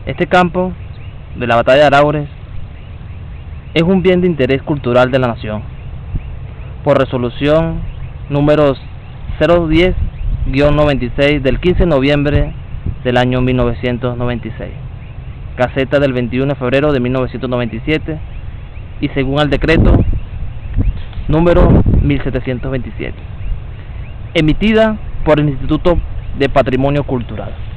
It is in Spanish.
Este campo de la batalla de Araures es un bien de interés cultural de la nación, por resolución número 010-96 del 15 de noviembre del año 1996, Gaceta del 21 de febrero de 1997, y según el decreto número 1727, emitida por el Instituto de Patrimonio Cultural.